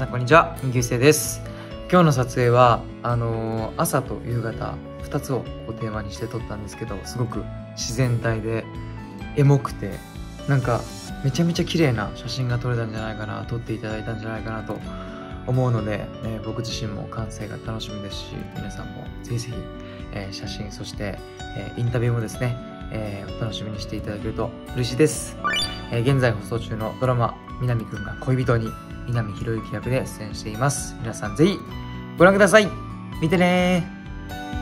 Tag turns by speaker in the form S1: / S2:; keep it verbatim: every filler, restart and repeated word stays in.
S1: さんこんにちは、二級生です。今日の撮影はあのー、朝と夕方ふたつをこうテーマにして撮ったんですけど、すごく自然体でエモくて、なんかめちゃめちゃ綺麗な写真が撮れたんじゃないかな、撮っていただいたんじゃないかなと思うので、ね、僕自身も完成が楽しみですし、皆さんもぜひぜひ、えー、写真、そして、えー、インタビューもですね、えー、お楽しみにしていただけると嬉しいです。えー、現在放送中のドラマ「南くんが恋人に」、南博之役で出演しています。皆さんぜひご覧ください。見てねー。